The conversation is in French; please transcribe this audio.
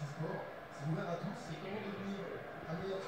Sport, c'est ouvert à tous, c'est comment devenir un meilleur